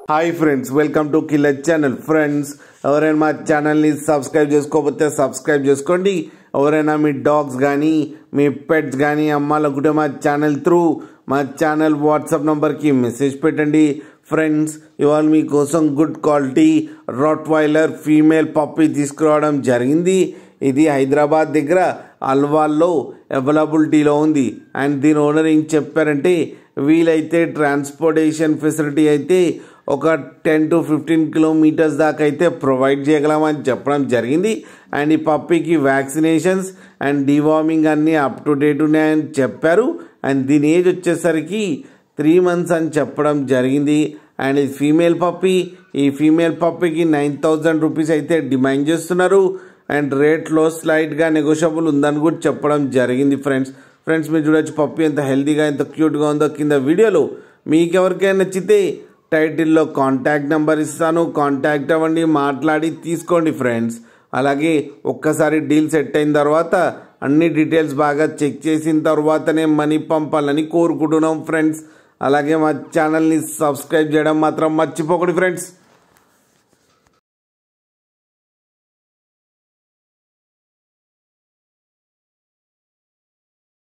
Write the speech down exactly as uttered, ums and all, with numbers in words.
Hi friends, welcome to killer channel. Friends, ఎవరైనా మా ఛానల్ని సబ్స్క్రైబ్ చేసుకోకపోతే సబ్స్క్రైబ్ చేసుకోండి. ఎవరైనా మీ డాగ్స్ కానీ మీ పెట్స్ కానీ అమ్మాలనుకుంటే మా ఛానల్ త్రూ మా ఛానల్ వాట్సాప్ నెంబర్కి మెసేజ్ పెట్టండి. ఫ్రెండ్స్, ఇవాళ మీకోసం good quality rottweiler female puppy తీసుకురావడం జరిగింది. ఇది హైదరాబాద్ దగ్గర అల్వాల్లో అవైలబిలిటీలో ఉంది. అండ్ దీని ఓనర్ ఏం చెప్పారంటే, వీలైతే ట్రాన్స్పోర్టేషన్ ఫెసిలిటీ అయితే ఒక టెన్ టు ఫిఫ్టీన్ కిలోమీటర్స్ దాకా అయితే ప్రొవైడ్ చేయగలమని చెప్పడం జరిగింది. అండ్ ఈ పప్పీకి వ్యాక్సినేషన్స్ అండ్ డివార్మింగ్ అన్నీ అప్ టు డేట్ ఉన్నాయని చెప్పారు. అండ్ దీని ఏజ్ వచ్చేసరికి త్రీ మంత్స్ అని చెప్పడం జరిగింది. అండ్ ఇది ఫీమేల్ పప్పీ. ఈ ఫీమేల్ పప్పీకి నైన్ థౌజండ్ రూపీస్ అయితే డిమాండ్ చేస్తున్నారు. అండ్ రేట్లో స్లైట్గా నెగోషియబుల్ ఉందని కూడా చెప్పడం జరిగింది. ఫ్రెండ్స్ ఫ్రెండ్స్ మీరు చూడొచ్చు పప్పీ ఎంత హెల్తీగా ఎంత క్యూట్గా ఉందో కింద వీడియోలో. మీకు ఎవరికైనా నచ్చితే టైటిల్లో కాంటాక్ట్ నెంబర్ ఇస్తాను, కాంటాక్ట్ అవ్వండి, మాట్లాడి తీసుకోండి ఫ్రెండ్స్. అలాగే ఒక్కసారి డీల్ సెట్ అయిన తర్వాత అన్ని డీటెయిల్స్ బాగా చెక్ చేసిన తర్వాతనే మనీ పంపాలని కోరుకుంటున్నాం ఫ్రెండ్స్. అలాగే మా ఛానల్ని సబ్స్క్రైబ్ చేయడం మాత్రం మర్చిపోకండి ఫ్రెండ్స్.